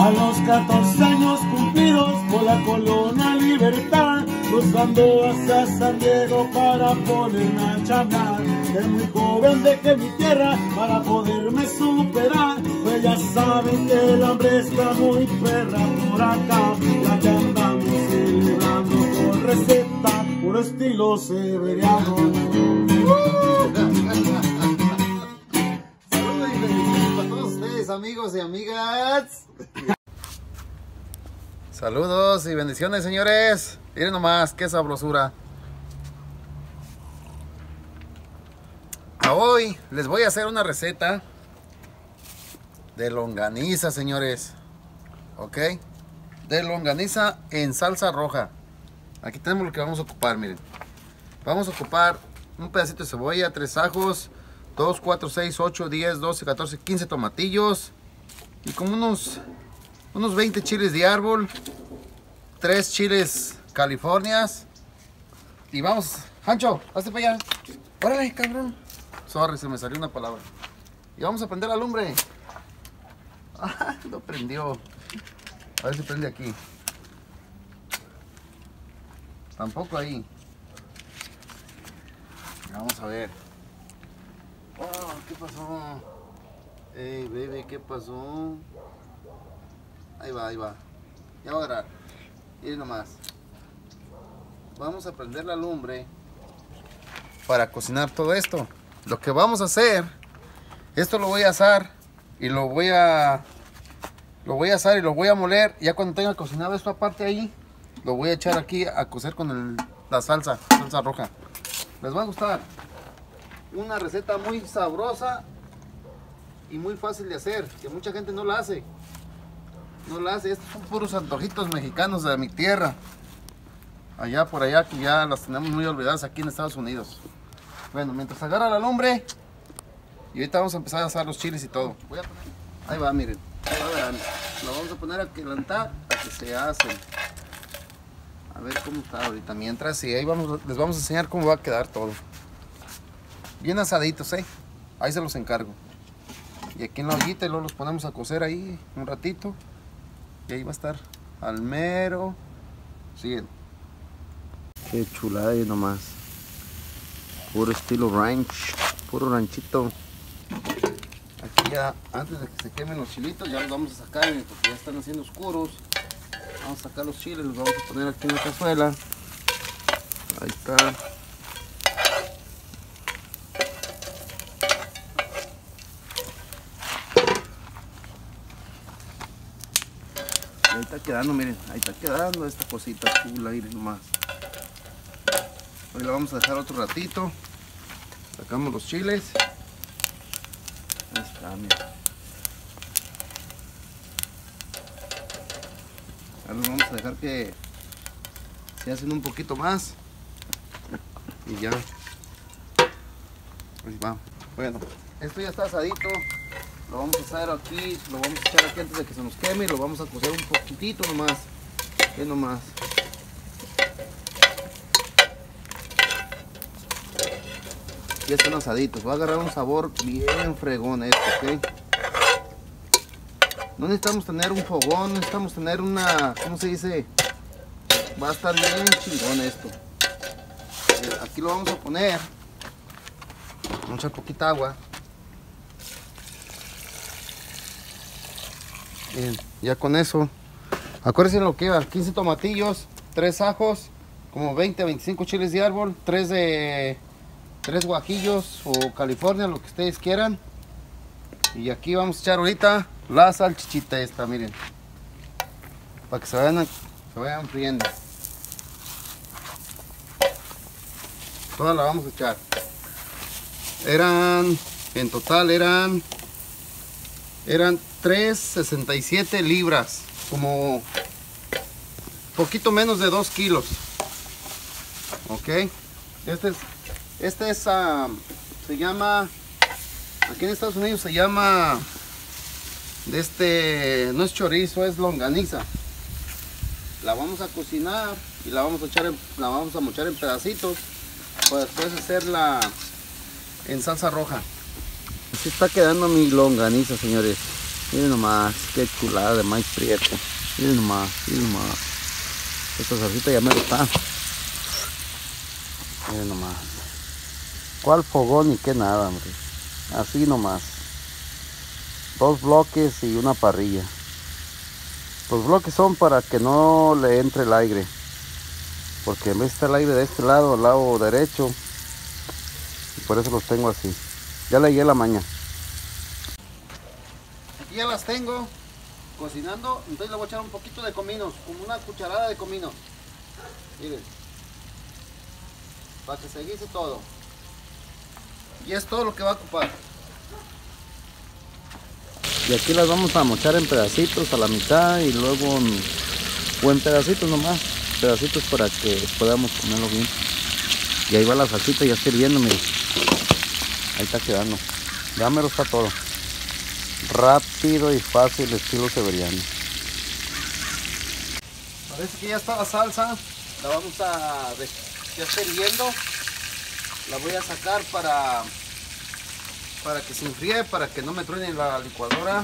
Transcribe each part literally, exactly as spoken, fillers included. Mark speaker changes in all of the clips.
Speaker 1: A los catorce años cumplidos por la colonia Libertad, cruzando hacia San Diego para ponerme a chambear. De muy joven dejé mi tierra para poderme superar, pues ya saben que el hambre está muy perra por acá. Ya que andamos celebrando con receta, puro estilo severiano.
Speaker 2: Saludos y bendiciones para todos ustedes, amigos y amigas.
Speaker 3: Saludos y bendiciones, señores. Miren nomás, qué sabrosura. A hoy les voy a hacer una receta de longaniza, señores. Ok, de longaniza en salsa roja. Aquí tenemos lo que vamos a ocupar, miren. Vamos a ocupar un pedacito de cebolla, tres ajos, dos, cuatro, seis, ocho, diez, doce, catorce, quince tomatillos y como unos unos veinte chiles de árbol, tres chiles californias. Y vamos, Hancho, hazte para allá. Órale, cabrón. Sorry, se me salió una palabra. Y vamos a prender la lumbre. Ah, no prendió. A ver si prende aquí. Tampoco ahí. Vamos a ver. Oh, ¿qué pasó? Ey, baby, ¿qué pasó? Ahí va, ahí va. Ya va a agarrar. Miren nomás. Vamos a prender la lumbre para cocinar todo esto. Lo que vamos a hacer, esto lo voy a asar y lo voy a lo voy a asar y lo voy a moler. Ya cuando tenga cocinado esto aparte ahí, lo voy a echar aquí a cocer con el, la salsa, salsa roja. Les va a gustar. Una receta muy sabrosa y muy fácil de hacer, que mucha gente no la hace. No la hace. Estos son puros antojitos mexicanos de mi tierra. Allá por allá que ya las tenemos muy olvidadas aquí en Estados Unidos. Bueno, mientras agarra la lumbre, y ahorita vamos a empezar a asar los chiles y todo. Voy a poner, ahí va, miren. Ahí va, verán. Lo vamos a poner a calentar para que se hacen. A ver cómo está ahorita. Mientras, y ahí vamos, les vamos a enseñar cómo va a quedar todo. Bien asaditos, eh. Ahí se los encargo. Y aquí en la ollita y luego los ponemos a cocer ahí un ratito. Y ahí va a estar al mero. Siguen. Qué chulada ahí nomás. Puro estilo ranch. Puro ranchito. Aquí ya, antes de que se quemen los chilitos, ya los vamos a sacar porque ya están haciendo oscuros. Vamos a sacar los chiles, los vamos a poner aquí en la cazuela. Ahí está. Ahí está quedando, miren, ahí está quedando esta cosita chula, miren nomás. Hoy la vamos a dejar otro ratito. Sacamos los chiles. Ahí está, miren. Ahora los vamos a dejar que se hacen un poquito más. Y ya. Ahí va. Bueno, esto ya está asadito. Lo vamos a hacer aquí, lo vamos a echar aquí antes de que se nos queme y lo vamos a cocer un poquitito nomás. Ve nomás. Ya están asaditos, va a agarrar un sabor bien fregón esto, ¿ok? No necesitamos tener un fogón, necesitamos tener una, ¿cómo se dice? Va a estar bien chingón esto. Aquí lo vamos a poner. Vamos a echar poquita agua. Bien, ya con eso, acuérdense lo que iba, quince tomatillos, tres ajos, como veinte a veinticinco chiles de árbol, tres de tres guajillos o California, lo que ustedes quieran. Y aquí vamos a echar ahorita la salchichita esta, miren, para que se vayan, se vayan friendo. Toda la vamos a echar. Eran, en total eran eran tres sesenta y siete libras, como poquito menos de dos kilos. Ok, este es este es uh, se llama, aquí en Estados Unidos se llama de este, no es chorizo, es longaniza. La vamos a cocinar y la vamos a echar en, la vamos a mochar en pedacitos para después hacerla en salsa roja. Así está quedando mi longaniza, señores. Miren nomás, qué chulada de maíz prieto. Miren nomás, miren nomás. Esta salsita ya me está. Miren nomás. ¿Cuál fogón y qué nada, hombre? Así nomás. Dos bloques y una parrilla. Los bloques son para que no le entre el aire. Porque en vez de estar el aire de este lado, al lado derecho. Y por eso los tengo así. Ya le llegué la maña. Aquí ya las tengo cocinando. Entonces le voy a echar un poquito de cominos. Como una cucharada de comino. Miren. Para que se guise todo. Y es todo lo que va a ocupar. Y aquí las vamos a mochar en pedacitos a la mitad y luego en, o en pedacitos nomás. Pedacitos para que podamos comerlo bien. Y ahí va la salsita ya sirviendo, miren. Ahí está quedando. Ya mero está todo. Rápido y fácil, estilo severiano. Parece que ya está la salsa. La vamos a ya está hirviendo. La voy a sacar para para que se enfríe, para que no me truene la licuadora.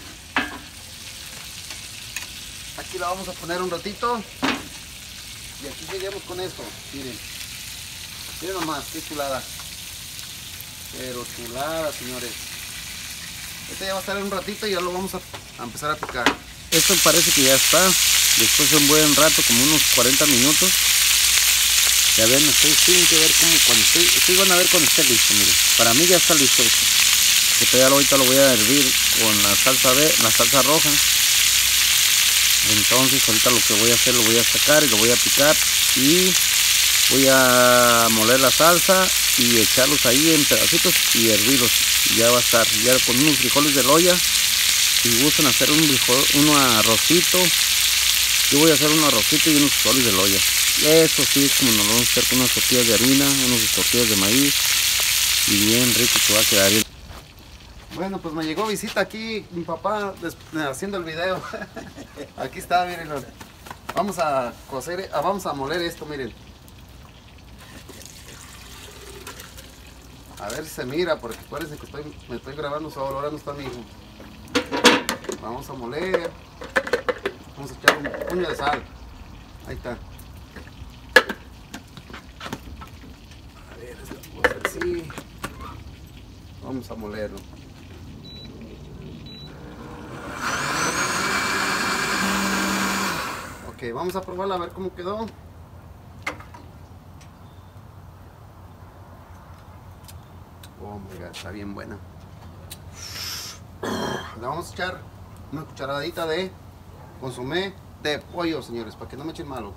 Speaker 3: Aquí la vamos a poner un ratito. Y aquí lleguemos con esto. Miren. Miren nomás, qué chulada. Pero chulada, señores. Este ya va a estar en un ratito y ya lo vamos a, a empezar a picar. Esto parece que ya está. Después de un buen rato, como unos cuarenta minutos. Ya ven, ustedes tienen que ver cómo cuando esté, ustedes van a ver cuando esté listo, miren. Para mí ya está listo esto. Que ya ahorita lo voy a hervir con la salsa de la salsa roja. Entonces ahorita lo que voy a hacer, lo voy a sacar y lo voy a picar. Y voy a moler la salsa y echarlos ahí en pedacitos y hervirlos. Y ya va a estar, ya con unos frijoles de loya. Si gustan hacer un frijol, un arrocito. Yo voy a hacer un arrocito y unos frijoles de loya. Eso sí, es como nos lo vamos a hacer con unas tortillas de harina, unas tortillas de maíz. Y bien rico que va a quedar bien. Bueno, pues me llegó visita aquí mi papá haciendo el video. Aquí está, miren. Vamos a cocer, vamos a moler esto, miren. A ver si se mira, porque parece que estoy, me estoy grabando solo, ahora no está mi hijo. Vamos a moler. Vamos a echar un puño de sal. Ahí está. A ver, esto lo puedo hacer así. Vamos a molerlo. Ok, vamos a probarla a ver cómo quedó. Oh my god, está bien buena. Le vamos a echar una cucharadita de consomé de pollo, señores, para que no me echen mal, ¿ok?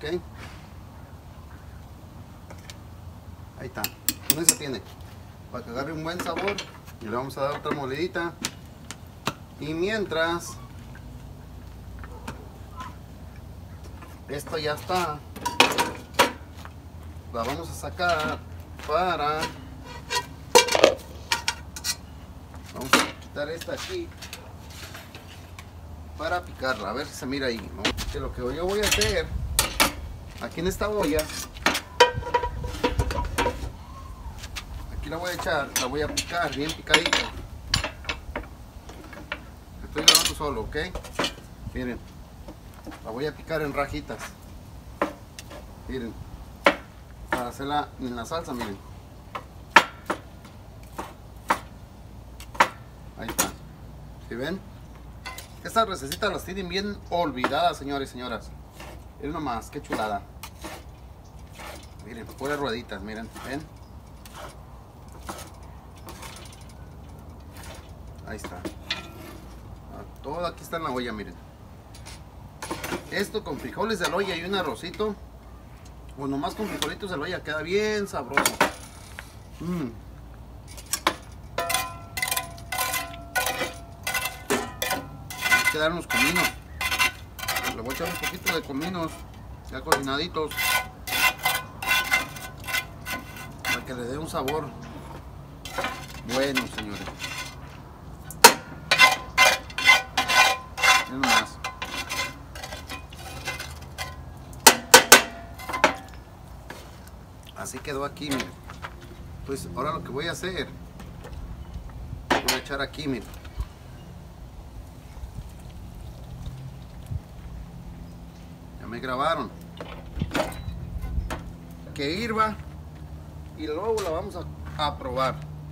Speaker 3: Ahí está, con eso tiene, para que agarre un buen sabor. Y le vamos a dar otra molidita. Y mientras esto ya está, la vamos a sacar para, vamos a quitar esta aquí para picarla, a ver si se mira ahí, ¿no? Que lo que yo voy a hacer aquí en esta olla, aquí la voy a echar, la voy a picar bien picadita. Estoy grabando solo, ¿ok? Miren, la voy a picar en rajitas. Miren, para hacerla en la salsa, miren. Ahí está. ¿Sí ven? Estas recetitas las tienen bien olvidadas, señores y señoras. Miren nomás, qué chulada. Miren, puras rueditas, miren, ¿ven? Ahí está. Todo aquí está en la olla, miren. Esto con frijoles de loya y un arrocito. O nomás con frijolitos de loya queda bien sabroso. Mm. Hay que dar unos cominos. Le voy a echar un poquito de cominos ya cocinaditos, para que le dé un sabor bueno, señores. Miren más. Así quedó aquí, miren. Pues ahora lo que voy a hacer, voy a echar aquí, miren. me grabaron. Que hirva y luego la vamos a, a probar.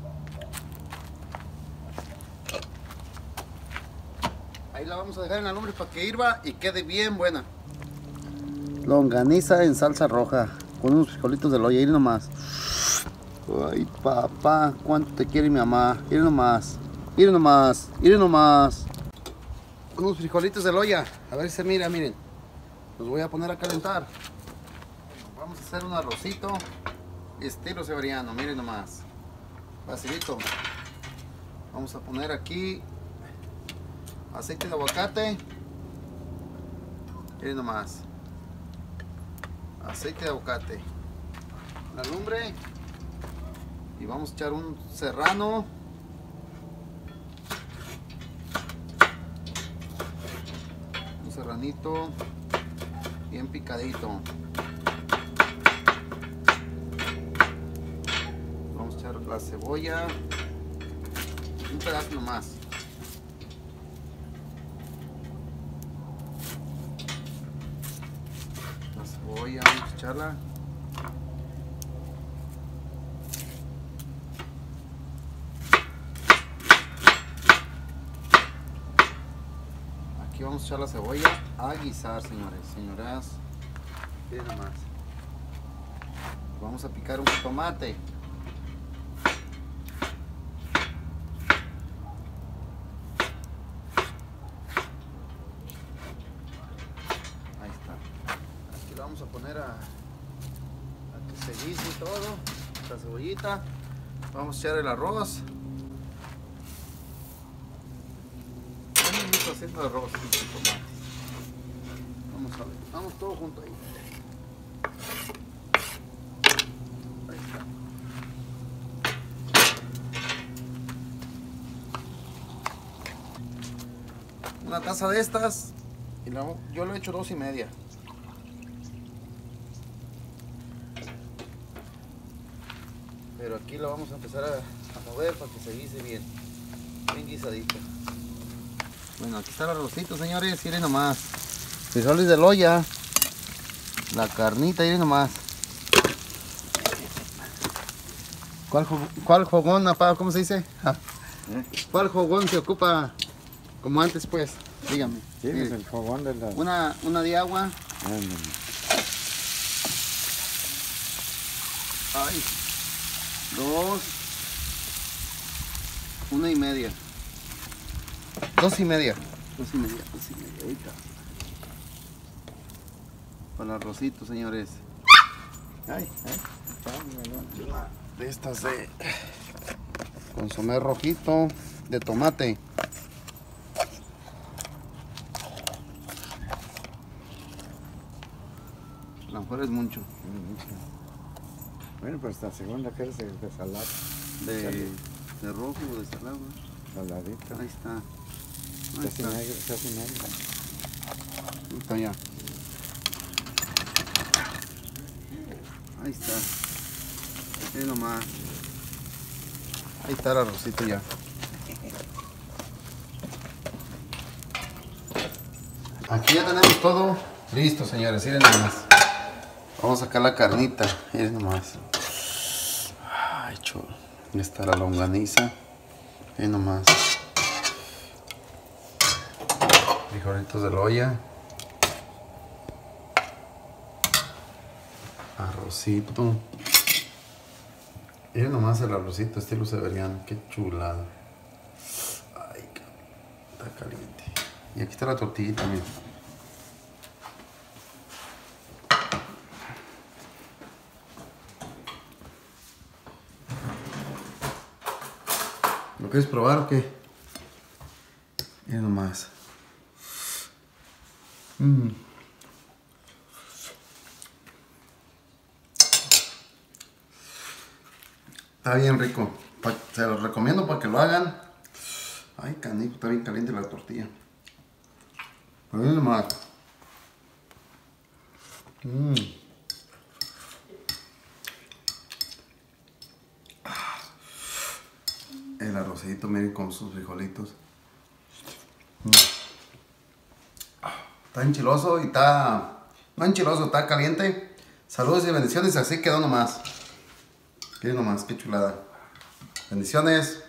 Speaker 3: Ahí la vamos a dejar en la lumbre para que hirva y quede bien buena. Longaniza en salsa roja con unos frijolitos de Loya, ir nomás. Ay, papá, cuánto te quiere mi mamá. Ir nomás, ir nomás, ir nomás. Unos frijolitos de Loya, a ver si se mira, miren. Los voy a poner a calentar. Vamos a hacer un arrocito estilo severiano, miren nomás. Facilito. Vamos a poner aquí aceite de aguacate. Miren nomás. Aceite de aguacate. La lumbre. Y vamos a echar un serrano. Un serranito bien picadito. Vamos a echar la cebolla. Un pedazo nomás. La cebolla, vamos a echarla. Aquí vamos a echar la cebolla a guisar, señores, señoras. Miren nomás. Vamos a picar un tomate. Ahí está. Aquí lo vamos a poner a, a que se guise todo. La cebollita. Vamos a echar el arroz. Haciendo arroz con tomate. Vamos a ver, vamos todo junto ahí. Ahí está. Una taza de estas y la, yo lo he hecho dos y media. Pero aquí lo vamos a empezar a, a mover para que se guise bien, bien guisadito. Bueno, aquí está el arrocito, señores, miren nomás. Frijoles de Loya. La carnita, miren nomás. ¿Cuál, cuál fogón, papá? ¿Cómo se dice? ¿Eh? ¿Cuál fogón se ocupa como antes, pues? Dígame.
Speaker 2: Sí, pues el fogón de la...
Speaker 3: Una, una de agua. Ay. Dos. Una y media. Dos y media. Dos y media, dos y media. Ahí está. Para el arrocito, señores. Ay, ay. De estas de consomé rojito de tomate. A lo mejor es mucho.
Speaker 2: Bueno, pues la segunda que es de salada.
Speaker 3: De, de rojo o de salado.
Speaker 2: Saladita.
Speaker 3: Ahí está. Ahí
Speaker 2: Casi
Speaker 3: está.
Speaker 2: negro, casi negro.
Speaker 3: Ahí está ya. Ahí está. Ahí nomás. Ahí está el arrocito ya. Aquí ya tenemos todo listo, señores. Miren nomás. Vamos a sacar la carnita. Miren nomás. Ay, chulo. Ahí está la longaniza. Miren nomás. Frijolitos de Loya. Arrocito. Miren nomás el arrocito estilo severiano. Qué chulada. Ay, está caliente. Y aquí está la tortillita también. ¿Lo quieres probar o qué? Miren nomás. Mm. Está bien rico. Se los recomiendo para que lo hagan. Ay, canijo, está bien caliente la tortilla. Miren nomás. Mm. El arrocito, miren con sus frijolitos. Mm. Está enchiloso y está Manchiloso, está caliente. Saludos y bendiciones, así quedó nomás. Quedó nomás, qué chulada. Bendiciones.